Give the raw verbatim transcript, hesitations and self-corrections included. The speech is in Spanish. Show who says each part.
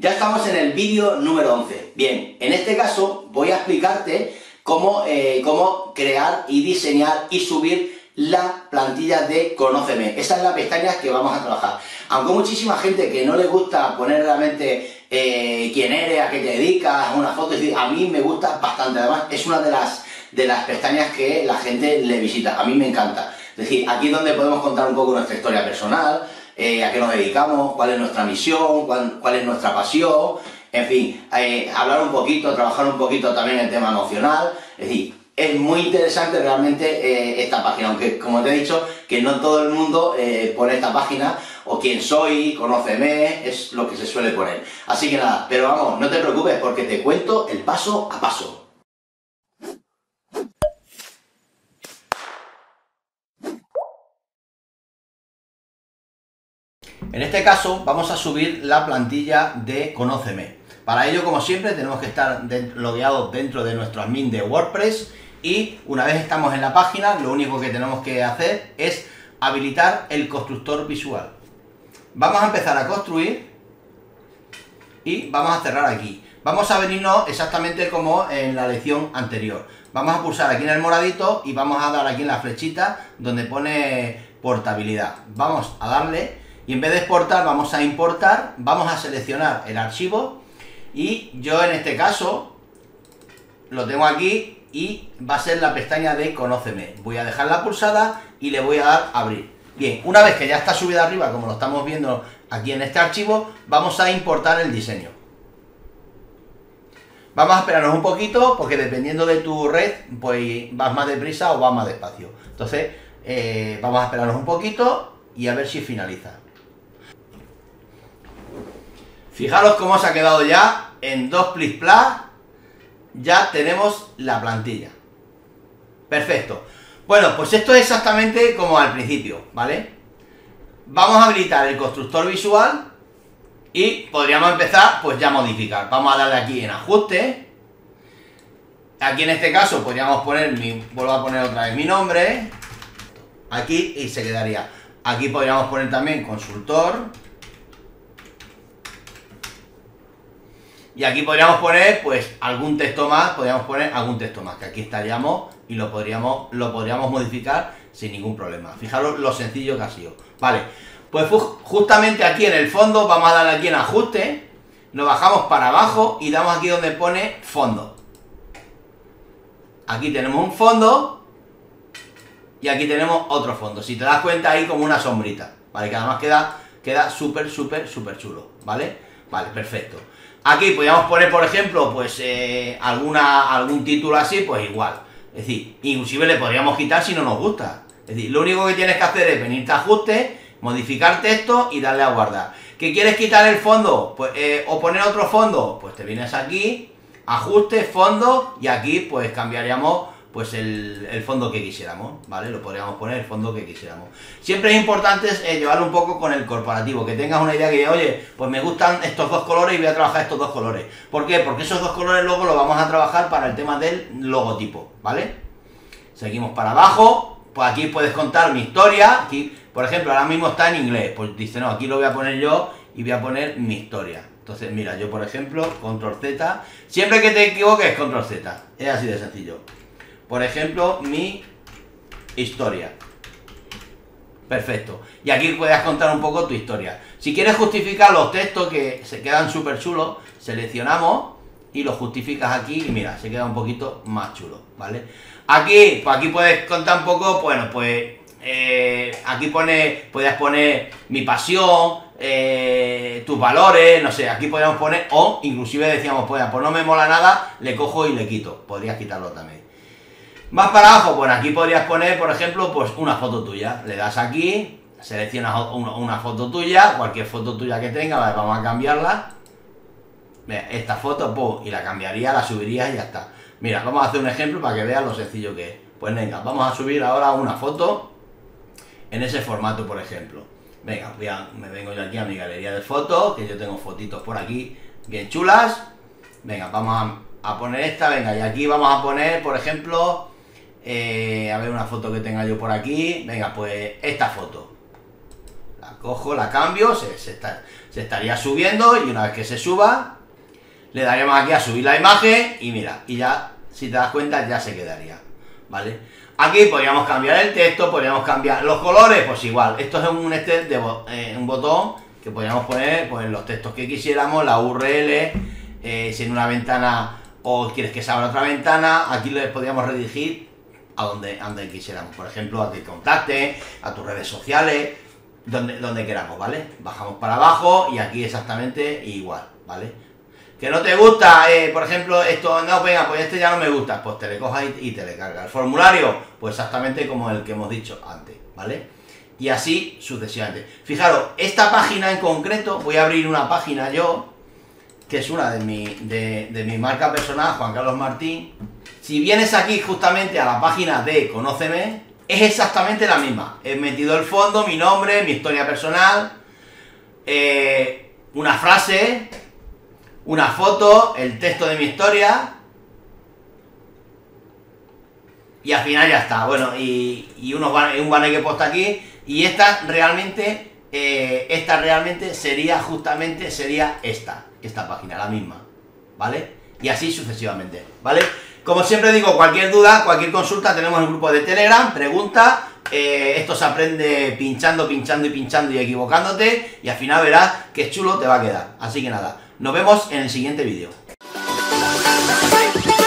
Speaker 1: Ya estamos en el vídeo número once. Bien, en este caso voy a explicarte cómo, eh, cómo crear y diseñar y subir la plantilla de Conóceme. Esa es la pestaña que vamos a trabajar. Aunque hay muchísima gente que no le gusta poner realmente eh, quién eres, a qué te dedicas, una foto, es decir, a mí me gusta bastante. Además, es una de las, de las pestañas que la gente le visita. A mí me encanta. Es decir, aquí es donde podemos contar un poco nuestra historia personal, eh, a qué nos dedicamos, cuál es nuestra misión, cuál, cuál es nuestra pasión, en fin, eh, hablar un poquito, trabajar un poquito también el tema emocional. Es decir, es muy interesante realmente eh, esta página, aunque como te he dicho, que no todo el mundo eh, pone esta página, o quién soy, Conóceme, es lo que se suele poner. Así que nada, pero vamos, no te preocupes porque te cuento el paso a paso. En este caso vamos a subir la plantilla de Conóceme. Para ello, como siempre, tenemos que estar logueados dentro de nuestro admin de WordPress y una vez estamos en la página, lo único que tenemos que hacer es habilitar el constructor visual. Vamos a empezar a construir y vamos a cerrar aquí. Vamos a venirnos exactamente como en la lección anterior. Vamos a pulsar aquí en el moradito y vamos a dar aquí en la flechita donde pone portabilidad. Vamos a darle y en vez de exportar vamos a importar, vamos a seleccionar el archivo y yo en este caso lo tengo aquí y va a ser la pestaña de Conóceme. Voy a dejarla pulsada y le voy a dar a abrir. Bien, una vez que ya está subida arriba, como lo estamos viendo aquí en este archivo, vamos a importar el diseño. Vamos a esperarnos un poquito porque dependiendo de tu red, pues vas más deprisa o vas más despacio. Entonces, eh, vamos a esperarnos un poquito y a ver si finaliza. Fijaros cómo se ha quedado ya en dos plis plas. Ya tenemos la plantilla. Perfecto. Bueno, pues esto es exactamente como al principio, ¿vale? Vamos a habilitar el constructor visual y podríamos empezar pues ya a modificar. Vamos a darle aquí en ajuste. Aquí en este caso podríamos poner mi, vuelvo a poner otra vez mi nombre. Aquí y se quedaría. Aquí podríamos poner también consultor. Y aquí podríamos poner, pues, algún texto más, podríamos poner algún texto más, que aquí estaríamos y lo podríamos, lo podríamos modificar sin ningún problema. Fijaros lo sencillo que ha sido. Vale, pues justamente aquí en el fondo vamos a darle aquí en ajuste, nos bajamos para abajo y damos aquí donde pone fondo. Aquí tenemos un fondo y aquí tenemos otro fondo. Si te das cuenta ahí como una sombrita, ¿vale? Que además queda, queda súper, súper, súper chulo, ¿vale? Vale, perfecto. Aquí podríamos poner, por ejemplo, pues eh, alguna, algún título así, pues igual. Es decir, inclusive le podríamos quitar si no nos gusta. Es decir, lo único que tienes que hacer es venirte a ajuste, modificar texto y darle a guardar. ¿Qué quieres quitar el fondo? Pues, eh, o poner otro fondo, pues te vienes aquí, ajuste, fondo, y aquí pues cambiaríamos pues el, el fondo que quisiéramos, ¿vale? Lo podríamos poner el fondo que quisiéramos. Siempre es importante eh, llevarlo un poco con el corporativo, que tengas una idea que, oye, pues me gustan estos dos colores y voy a trabajar estos dos colores. ¿Por qué? Porque esos dos colores luego los vamos a trabajar para el tema del logotipo, ¿vale? Seguimos para abajo, pues aquí puedes contar mi historia, aquí, por ejemplo, ahora mismo está en inglés, pues dice, no, aquí lo voy a poner yo y voy a poner mi historia. Entonces, mira, yo por ejemplo, control Z, siempre que te equivoques, control Z, es así de sencillo. Por ejemplo, mi historia. Perfecto. Y aquí puedes contar un poco tu historia. Si quieres justificar los textos que se quedan súper chulos, seleccionamos y los justificas aquí y mira, se queda un poquito más chulo, ¿vale? Aquí, pues aquí puedes contar un poco, bueno, pues eh, aquí pone, puedes poner mi pasión, eh, tus valores, no sé, aquí podríamos poner, o inclusive decíamos, pues, pues no me mola nada, le cojo y le quito. Podrías quitarlo también. Más para abajo, pues aquí podrías poner, por ejemplo, pues una foto tuya. Le das aquí, seleccionas una foto tuya, cualquier foto tuya que tenga, vale, vamos a cambiarla. Mira, esta foto, pues, y la cambiaría, la subiría y ya está. Mira, vamos a hacer un ejemplo para que veas lo sencillo que es. Pues venga, vamos a subir ahora una foto en ese formato, por ejemplo. Venga, voy a, me vengo yo aquí a mi galería de fotos, que yo tengo fotitos por aquí bien chulas. Venga, vamos a, a poner esta, venga, y aquí vamos a poner, por ejemplo... Eh, a ver una foto que tenga yo por aquí. Venga, pues esta foto. La cojo, la cambio, se, se, está, se estaría subiendo y una vez que se suba, le daremos aquí a subir la imagen y mira, y ya, si te das cuenta, ya se quedaría, ¿vale? Aquí podríamos cambiar el texto, podríamos cambiar los colores, pues igual, esto es un, este de, eh, un botón que podríamos poner pues, los textos que quisiéramos, la U R L, eh, si en una ventana o quieres que se abra otra ventana, aquí les podríamos redirigir a donde, a donde quisiéramos, por ejemplo, a que contacte, a tus redes sociales, donde, donde queramos, ¿vale? Bajamos para abajo y aquí exactamente igual, ¿vale? Que no te gusta, eh, por ejemplo, esto, no, venga, pues este ya no me gusta, pues te le cojas y, y te le carga. El formulario, pues exactamente como el que hemos dicho antes, ¿vale? Y así sucesivamente. Fijaros, esta página en concreto, voy a abrir una página yo, que es una de mi, de, de mi marca personal, Juan Carlos Martín. Si vienes aquí justamente a la página de Conóceme, es exactamente la misma. He metido el fondo, mi nombre, mi historia personal, eh, una frase, una foto, el texto de mi historia y al final ya está. Bueno, y, y unos ban un banner que he puesto aquí y esta realmente, eh, esta realmente sería justamente, sería esta, esta página, la misma, ¿vale? Y así sucesivamente, ¿vale? Como siempre digo, cualquier duda, cualquier consulta, tenemos el grupo de Telegram, pregunta, eh, esto se aprende pinchando, pinchando y pinchando y equivocándote y al final verás que chulo te va a quedar. Así que nada, nos vemos en el siguiente vídeo.